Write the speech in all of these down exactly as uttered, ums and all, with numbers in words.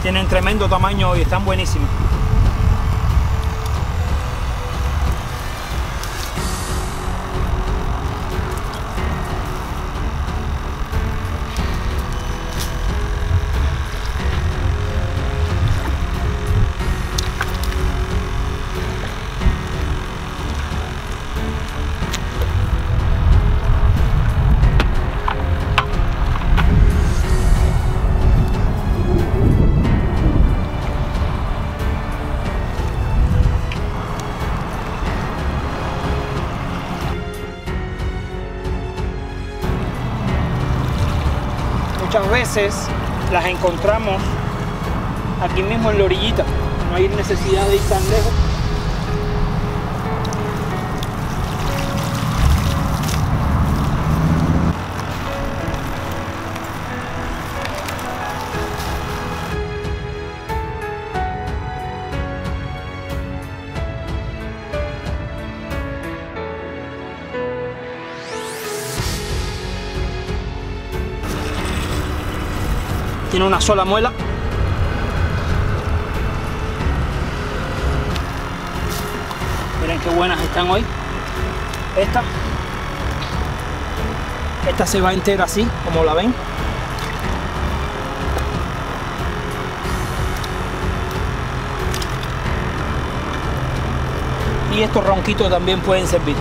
Tienen tremendo tamaño y están buenísimos. Muchas veces las encontramos aquí mismo en la orillita, no hay necesidad de ir tan lejos. Tiene una sola muela. Miren qué buenas están hoy. Esta. Esta se va entera así, como la ven. Y estos ronquitos también pueden servir.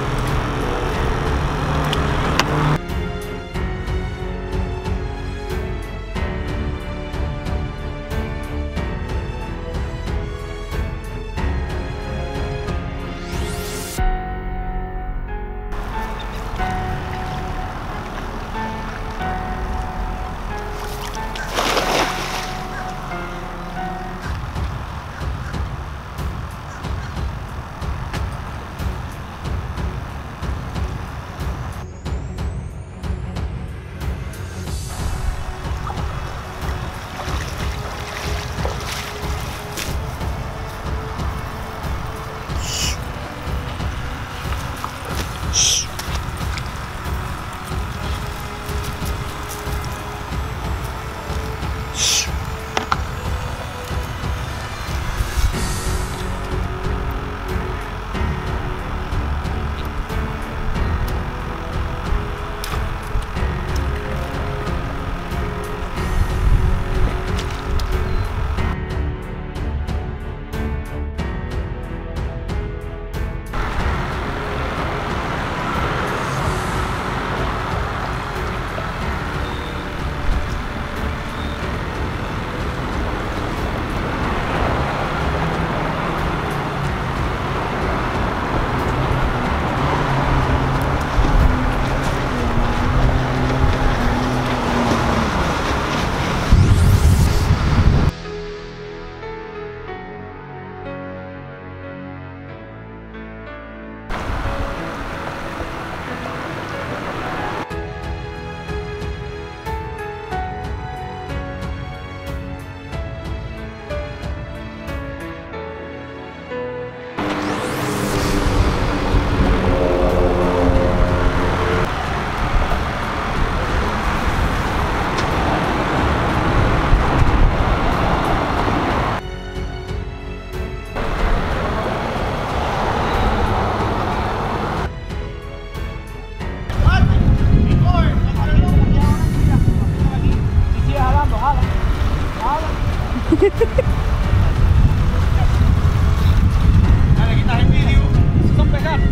Dale, quitas el vídeo. Son pegados.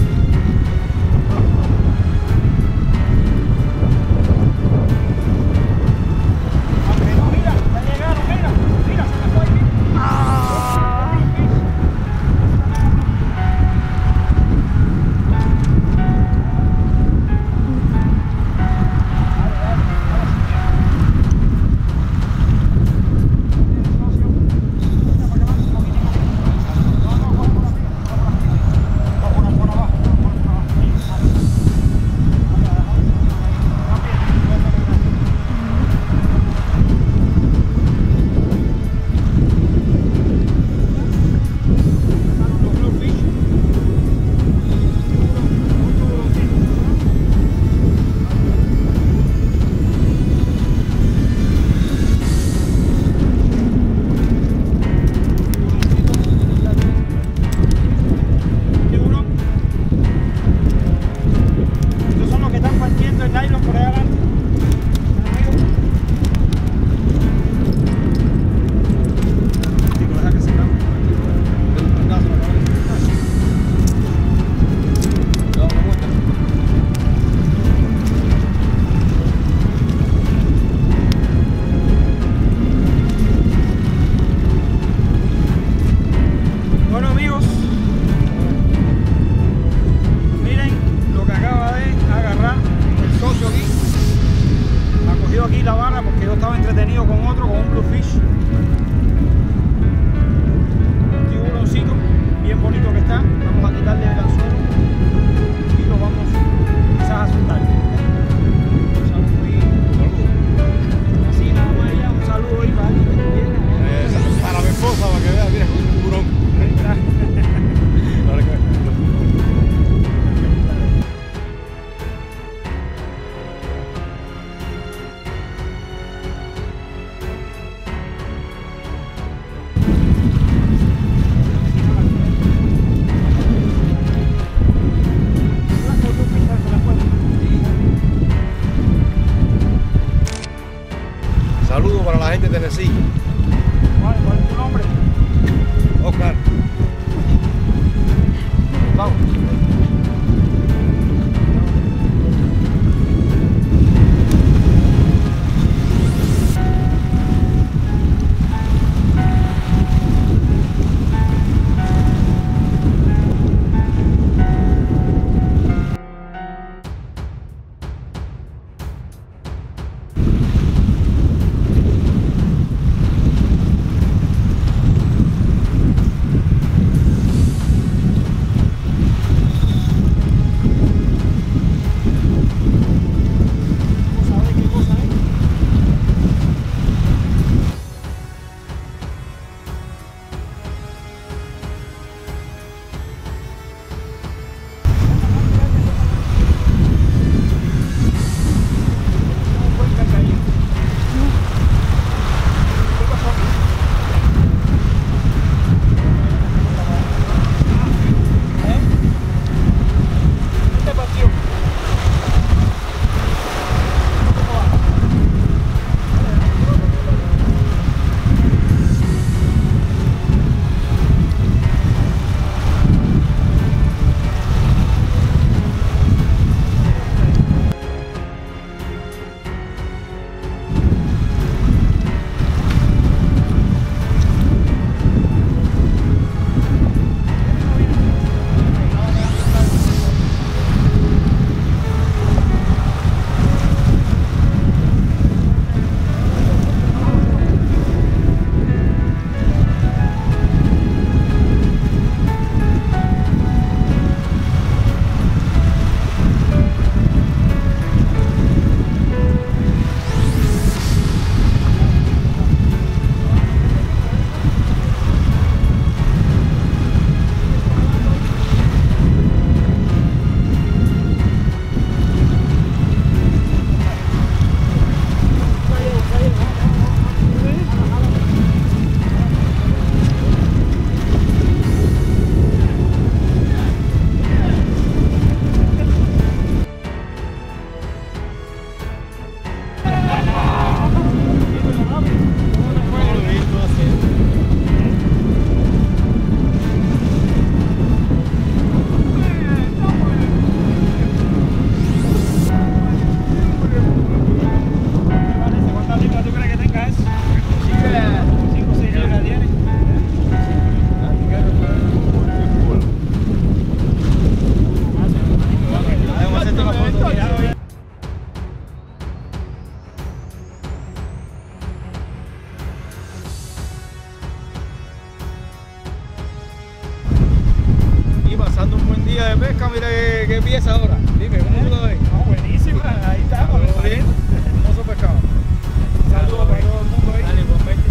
Mira, ya llegaron, mira. Mira, se me fue aquí. gente de Tennessee. ¿Cuál, cuál es tu nombre? Oscar. Vamos. de pesca, mira qué, qué pieza ahora. Dime, ¿cómo tú lo ves? No, buenísima, ahí está. Bien, hermoso pescado. Saludos para todo el mundo ahí. Dale, pues, vete.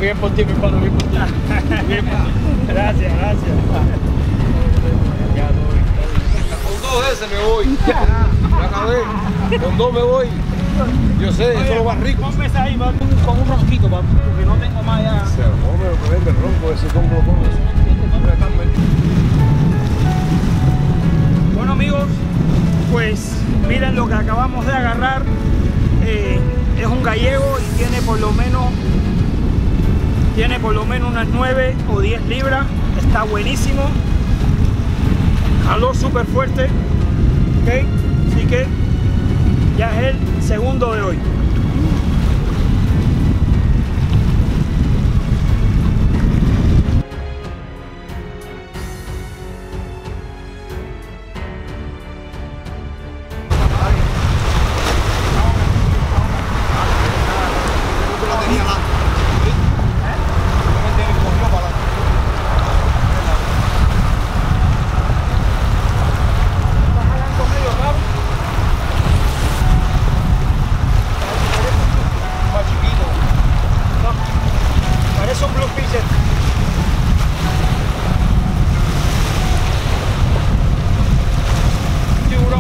bien por ti, mi hermano, bien por ti. Bien por ti. Gracias, gracias. Ya no, con dos veces me voy. Ya acabé. Con dos me voy. Yo sé, eso es lo más rico. Ponme esa ahí, papi, con un ronquito, papi, porque no tengo más ya. Se armó, me lo que vende el ronco ese, ¿cómo lo pones? Bueno, amigos, pues miren lo que acabamos de agarrar. Eh, es un gallego y tiene por lo menos tiene por lo menos unas nueve o diez libras. Está buenísimo, calor súper fuerte, ¿okay? Así que ya es el segundo de hoy. Parece un blue fisher. Tiburón.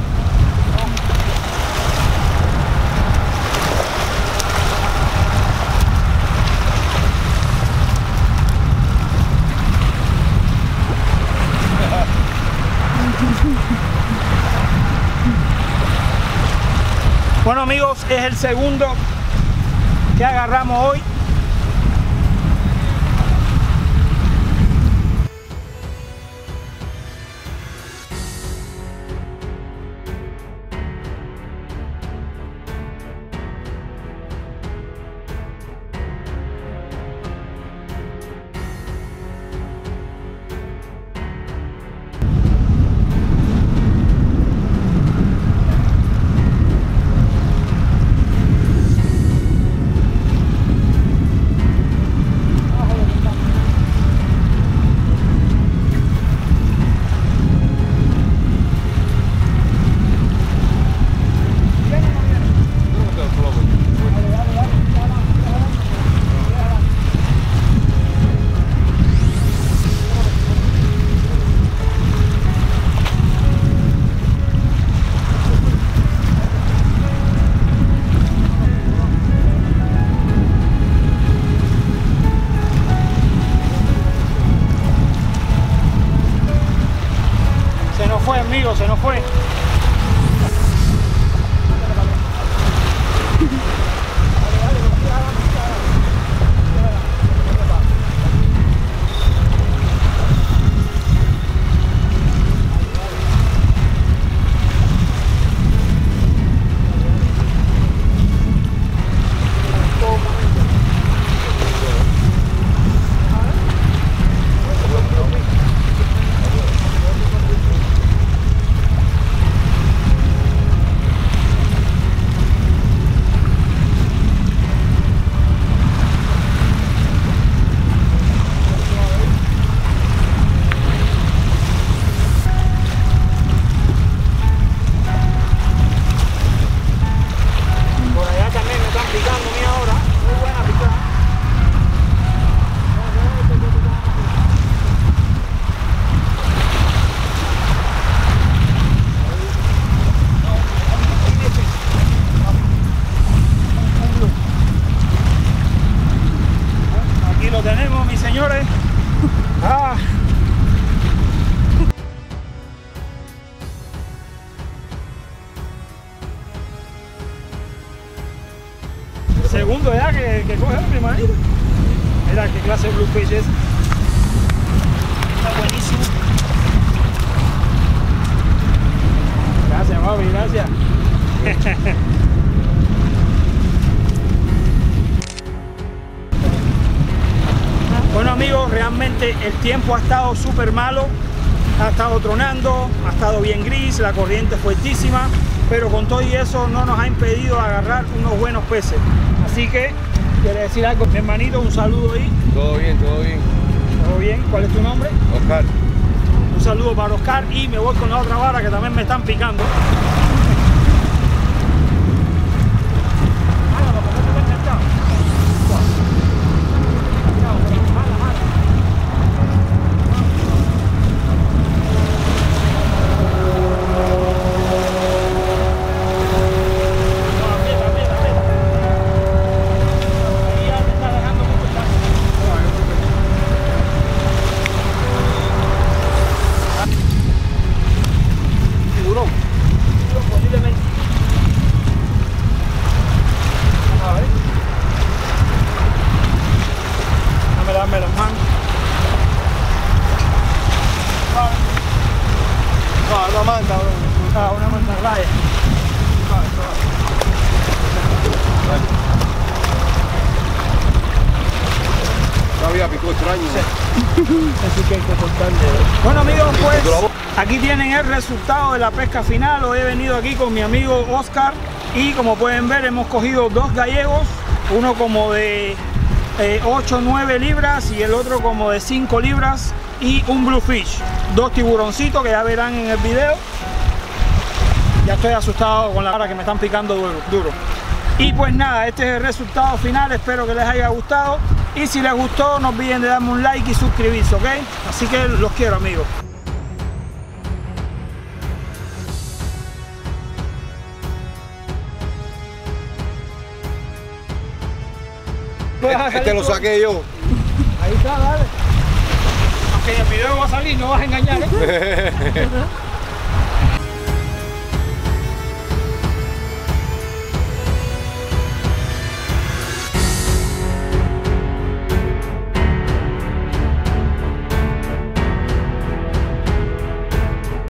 Bueno, amigos, es el segundo que agarramos hoy. Se nos fue, amigo, se nos fue. Señores, ah. Segundo ya que, que coge mi manito. Mira qué clase de bluefish es. Está buenísimo. Gracias, papi, gracias. Bueno, amigos, realmente el tiempo ha estado súper malo, ha estado tronando, ha estado bien gris, la corriente fuertísima, pero con todo y eso no nos ha impedido agarrar unos buenos peces. Así que, ¿quiere decir algo, mi hermanito? Un saludo ahí. Todo bien, todo bien. ¿Todo bien? ¿Cuál es tu nombre? Oscar. Un saludo para Oscar y me voy con la otra vara que también me están picando. manta, bro. Ah, una manta, vaya. Todavía picó extraño. Así que hay que cortarle. Bueno amigos, pues aquí tienen el resultado de la pesca final. Hoy he venido aquí con mi amigo Oscar y como pueden ver hemos cogido dos gallegos, uno como de eh, ocho o nueve libras y el otro como de cinco libras y un bluefish, dos tiburoncitos que ya verán en el video. Ya estoy asustado con la cara que me están picando duro, duro. Y pues nada, este es el resultado final, espero que les haya gustado y si les gustó no olviden de darme un like y suscribirse, ¿ok? Así que los quiero amigos. Este lo saqué yo. Ahí está, dale. Aunque en el video va a salir, no vas a engañar, ¿eh?